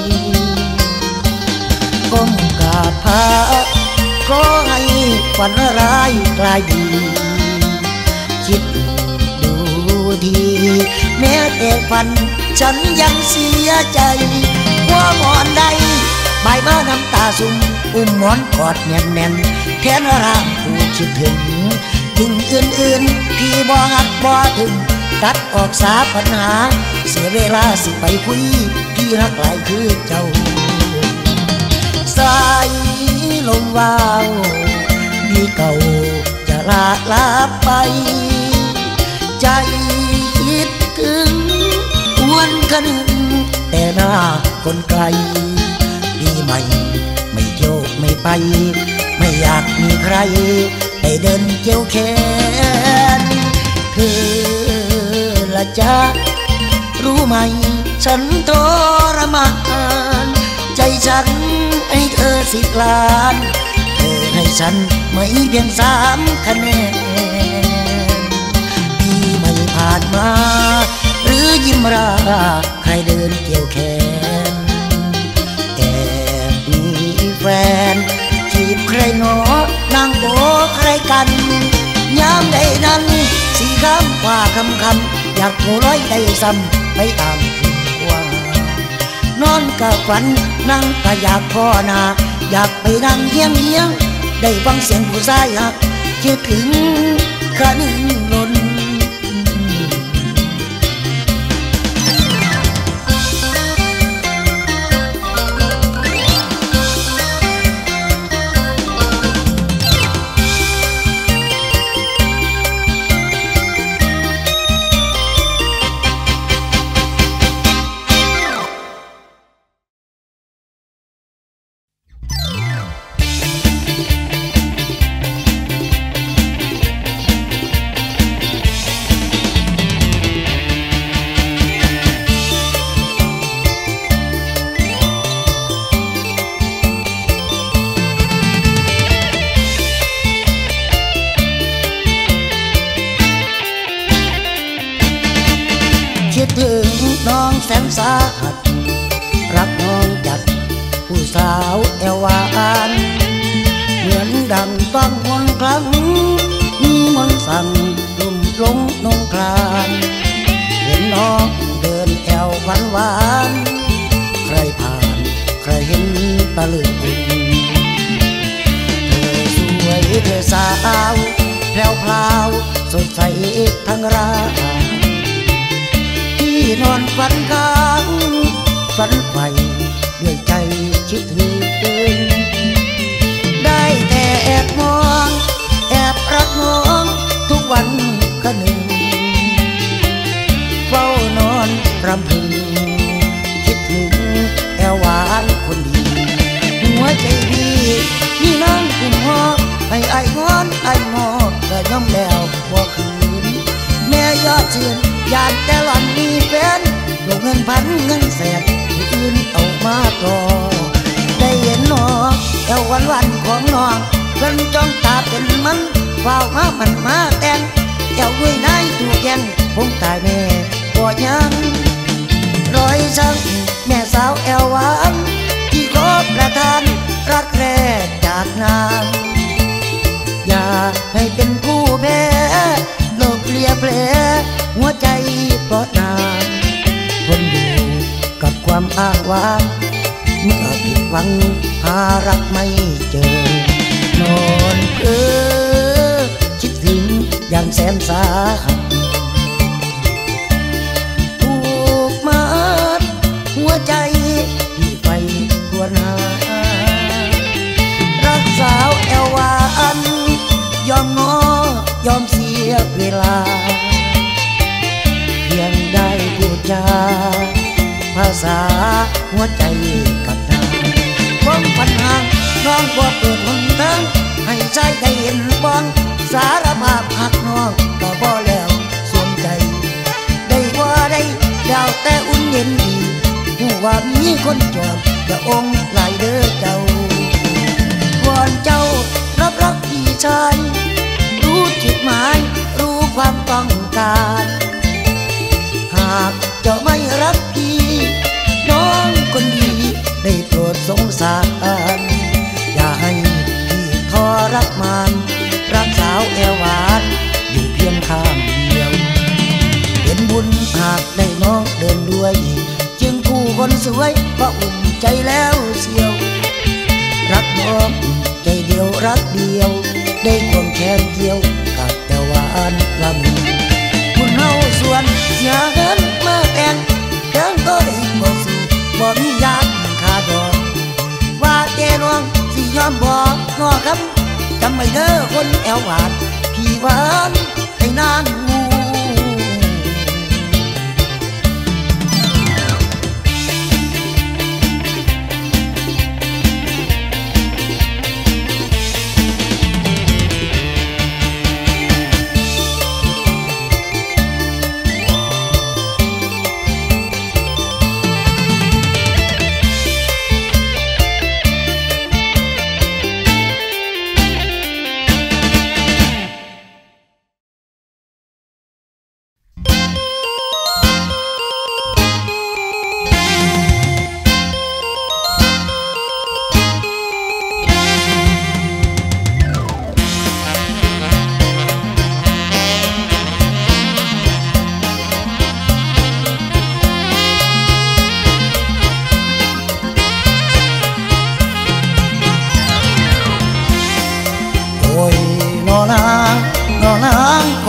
ก้มกราบพระขอให้ฝันร้ายกลายดีคิดดูทีแม้แต่ฝันฉันยังเสียใจว่าหมอนใดใบมาน้ำตาซุ่มอุ้มหมอนกอดแน่นแน่นแทนร่างผู้คิดถึงถึงอื่นๆพี่บ่หักบ่ถึงตัดออกสาปัญหาเสียเวลาสิไปคุยพี่รักหลายคือเจ้าสายลมวาวมีเก่าจะลาลาไปใจคิดถึงหวนคะนึงแต่หน้าคนไกลใหม่ไม่เที่ยวไม่ไปไม่อยากมีใครได้เดินเกี่ยวแขนเธอละจ๊ะรู้ไหมฉันทรมานใจฉันให้เธอสิบล้านเธอให้ฉันไม่เพียงสามคะแนนปีใหม่ผ่านมาหรือยิ้มราใครเดินเกี่ยวแขนแอบมีแฟนจีบใครหนอนางโบใครกันยามใดนั้นสีคำว่าคำคำอยากโผล่ร้อยได้ซ้ำไปตามว่านอนกับฝันนั่งก็อยากพ่อนาอยากไปนั่งเยี่ยงเยี่ยงได้ฟังเสียงผู้ชายหักคิดถึงข้าหนึ่งล้นถึงน้องแสนสาหัสรักน้องจัดผู้สาวแอวหวานเหมือนดังต้องมนต์ครั้งมีมนต์สั่งลุ่มหลงนงคลานเห็นน้องเดินแอวหวานหวานใครผ่านใครเห็นตะลึงเธอสวยเธอสาวแพรวพราวสดใสทั้งราที่นอนฝันค้างฝันใฝ่ด้วยใจคิดถึงได้แต่แอบมองแอบรักน้องทุกวันก็หนึ่งเฝ้านอนรำพึงคิดถึงแอวหวานคนดีหัวใจดีนี่นั่งกุมหอให้ไอ้งอนไอ้งอก็ย่อมแล้วบ่คืนแม่ยอดเชื่อนอยากแต่หล่อนมีแฟนลงเงินพันเงินแสนผู้อื่นเอามาต่อได้เห็นน้องแอววันวันของน้องเพิ่นจ้องตาเป็นมันเฝ้ามามันมาแต่งแอวด้วยนายถูกแย่งคงตายแม่บ่ยังรอยช้ำแม่สาวแอวหวานที่ขอประทานรักแรกจากนางอย่าให้เป็นผู้แพ้โลกเปลี่ยแผลหัวใจเพราะนางทนอยู่กับความอ้างว้างเมื่อผิดหวังหารักไม่เจอนอนเพ้อคิดถึงอย่างแสนสาหัสถูกมัดหัวใจที่ไฟควรหารักสาวแอวหวานยอมงอยอมเสียเวลาเพียงได้พูดจาภาษาหัวใจกับนางความปัญหาน้องก็เปิดหนทางให้ใจได้เห็นบ้องสารภาพหักน้องก็บ่แล้วสวมใจได้ว่าได้ดาวแต่อุ่นเย็นดีผู้ว่ามีคนจอบจะองค์หลายเด้อเจ้าก่อนเจ้ารับรักพี่ชายรู้จุดหมายรู้ความต้องการหากเจ้าไม่รักพี่น้องคนดีได้โปรดสงสารอย่าให้พี่ทรมานรักสาวแอวหวานอยู่เพียงข้างเดียวเป็นบุญหากได้น้องเดินด้วยจึงคู่คนสวยก็อุ่นใจแล้วเสียวรักน้องใจเดียวรักเดียวได้ควงแขนเกี่ยวกับแต่หวานละมุนคุณเฮาส่วนเสียเงินมาแต่งเครื่องก็ได้บ่สู้บ่มีญาติขาดอกว่าเจ้น้องสิยอมบอกน้อครับจำไม่เด้อคนแอวหวานพี่หวานให้นานงู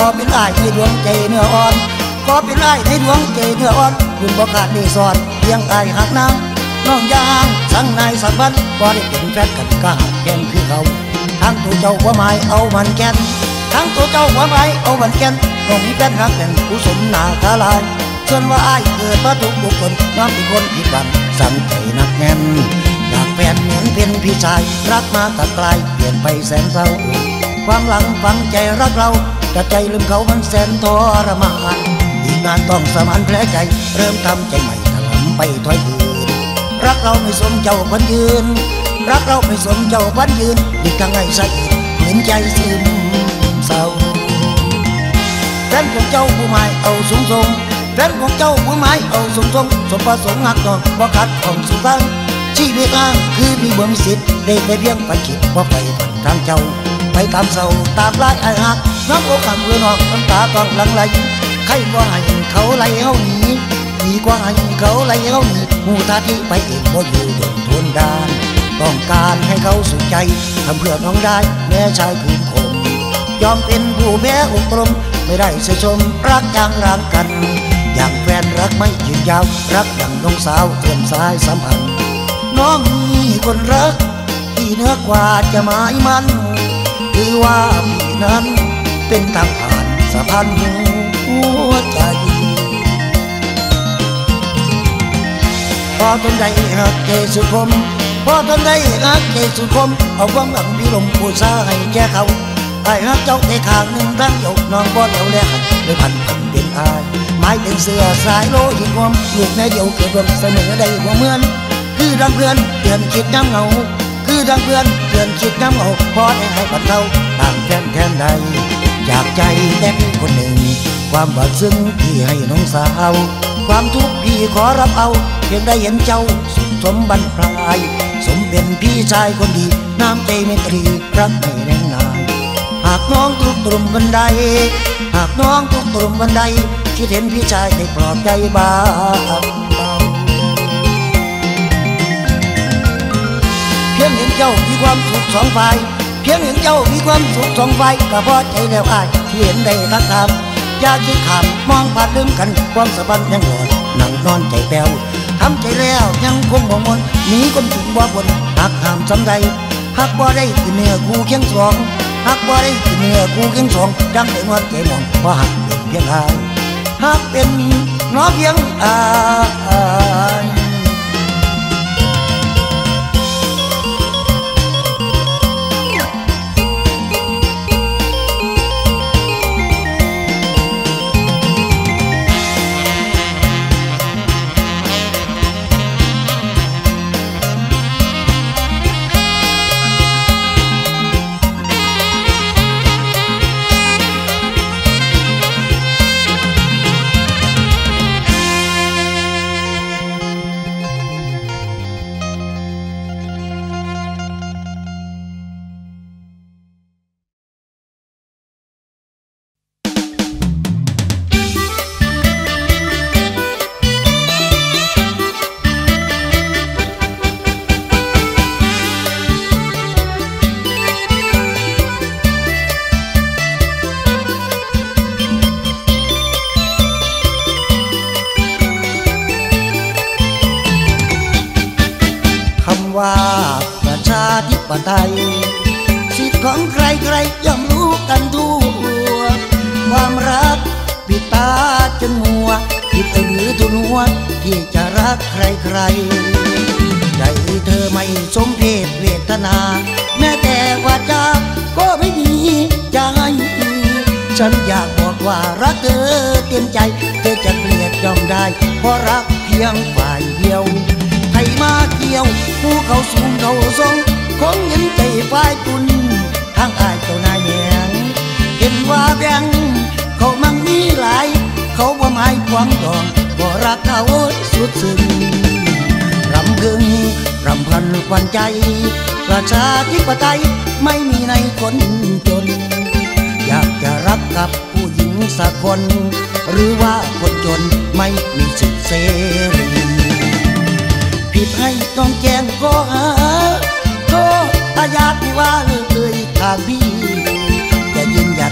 อเป็นอ้ายในดวงใจเนื้ออ่อนขอเป็นอ้ายในดวงใจเนื้ออ่อนคุณบ่ขาดได้สอนเพียงอ้ายหักนางน้องยางสั่งนายสักวันบ่ได้เป็นแฟนกันก็หักแกนคือเขาทั้งตัวเจ้าหัวไม้เอามันแกนทั้งตัวเจ้าหัวไม้เอามันแกนน้องมีแฟนหักแกนผู้สมหน้าคาลายส่วนว่าอ้ายเกิดมาถูกบุคคลน้องเป็นคนผิดหวังสั่งใจนักแน่นอยากแฟนเหมือนเป็นพี่ชายรักมาแต่ไกลเปลี่ยนไปแสนเศร้าความหลังฝังใจรักเราแต่ใจลืมเขามันแสนทรมานอีกนานต้องสมานแผลใจเริ่มทำใจใหม่ถลำไปถอยคืนรักเราไม่สมเจ้าพันยืนรักเราไม่สมเจ้าพันยืนอีกทั้งไงสะอิดเหมือนใจซึมเศร้าแฟนของเจ้าผู้หมายเอาสูงส่งแฟนของเจ้าผู้หมายเอาสูงส่งสมประสงค์หักนอนบ่ขัดของสุขังชีวิตอ้างคือมีบ่มีสิทธิ์ได้แต่เพียงไปคิดว่าไปผ่านทางเจ้าไปตามเศร้าตามลายไอ้หักน้ำอกคำเพื่อนออกน้ำตาต้องหลั่งไหลใครว่าให้เขาไล่เฮาหนีดีกว่าให้เขาไล่เฮาหนีหูท่าที่ไปเองบ่อยู่เดินทนดานต้องการให้เขาสุขใจทำเพื่อน้องได้แม้ชายคืนคมยอมเป็นผู้แพ้อกตรมไม่ได้เสยชมรักอย่างรักกันอย่างแฟนรักไม่ยืนยาวรักอย่างน้องสาวเตือนสายสัมพันธ์น้องมีคนรักที่เหนือกว่าจะหมายมันคือว่าพี่นั้นเป็นทางผ่านสะพานหัวใจพอทนได้หักใจสุดคมพอทนได้หักใจสุดคมเอาความหลังพี่ลมผู้สาให้แก่เขาไอ้ฮักเจ้าในข้างหนึ่งทั้งยกน้องบ่เดียวแลกเลยพันพันเป็นอายไม้เป็นเสือสายโลหิตความลูกแม่เดียวเกิดรวมเสมอได้หัวเหมือนคือดังเพื่อนเตือนคิดน้ำเงาคือดังเพื่อนเตือนคิดน้ำเงาพอได้ให้บรรเทาต่างแทนแทนใดจากใจแต่มีคนหนึ่งความบาดซึ้งที่ให้น้องสาวความทุกข์พี่ขอรับเอาเพียงได้เห็นเจ้าสุขสมบันปลายสมเป็นพี่ชายคนดีน้ำใจไม่ตรีรักไม่แน่งนายหากน้องทุกตรุมบันไดหากน้องทุกตรุมบันไดคิดเห็นพี่ชายได้ปลอบใจบ้างเบาเพียงเห็นเจ้ามีความสุขสองฝ่ายเพียงเห็นเจ้ามีความสุขสองฝ่ายก็พอใจแล้วอ้ายที่เห็นได้ทักทามอยากคิดขามมองผ่านลืมกันความสัมพันธ์ยังหลอนนั่งนอนใจแป้วทำใจแล้วยังคงบ่มนหนีคนถึงบ่บนหักห้ามสำใดหักบ่ได้คือเนื้อคู่เคียงสองหักบ่ได้คือเนื้อคู่เคียงสองดังแต่งอนใจมองว่าหักเป็นเพียงอายหักเป็นน้อเพียงอายว่าประชาธิปไตยสิทธิ์ของใครใครย่อมรู้กันทั่วความรักปิดตาจนมัวผิดหรือทุนหัวที่จะรักใครใครใจเธอไม่สมเพศเวทนาแม้แต่ว่าจาก็ไม่มีใจฉันอยากบอกว่ารักเธอเต็มใจเธอจะเกลียดยอมได้เพราะรักเพียงฝ่ายเดียวใครมาเกี่ยวผู้เขาสูงเขาทรงคงเห็นใจฝ่ายตุนทางอายเจ้านายแหงเห็นว่าแบ่งเขามั่งมีหลายเขาบ่หมายความดองบ่รักเขาสุดซึ้งรำพึงรำพันควันใจประชาธิปไตยไม่มีในคนจนอยากจะรักกับผู้หญิงสักคนหรือว่าคนจนไม่มีสิทธิเสรีผิดให้ต้องแจ้งข้อหาโทษอาญาที่ว่าเลยทางพี่จะยืนหยัดส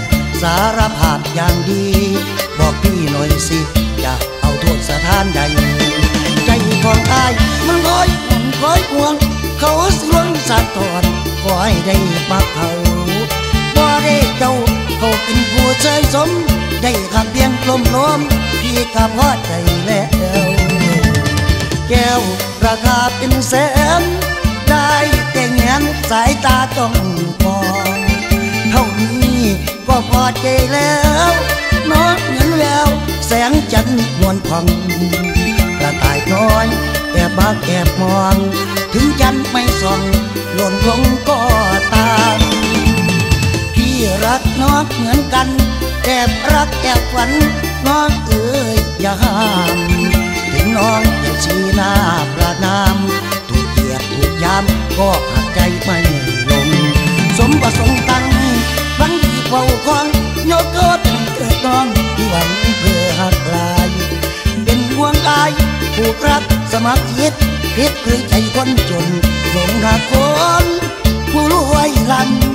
สารภาพอย่างดี บอกพี่หน่อยสิจะเอาโทษสถานใดใจของอายมันคอยห่วงคอยห่วงเขาสวงสะตอนขอให้ได้มาเขาบ่ได้เจ้าเขาเป็นผู้เชยสมได้คำเพียงกลมล้มพี่ก็พอใจแล้วแก้วราคาเป็นแสนได้แต่เงียนสายตาจ้องมองเท่านี้ก็พอใจแล้วน้องเงินแล้วแสงจันทร์นวลพองกระต่ายน้อยแอบบักแอบมองถึงจันทร์ไม่ส่องหล่นลงก็ตามพี่รักน้องเหมือนกันแอบรักแอบฝันน้องเอ๋ยอย่าห้ามถึงน้องจะชี้หน้าประนามถูกเหยียดถูกยามก็หักใจไม่ลงสมประสงค์ตั้งหวังดีเฝ้าคองยกโทษให้เกิดน้องที่หวังเพื่อหักลายเป็นห่วงอายผูกรักสมัครจิตคิดคือใจคนจนหลงหักคนผู้รวยลัน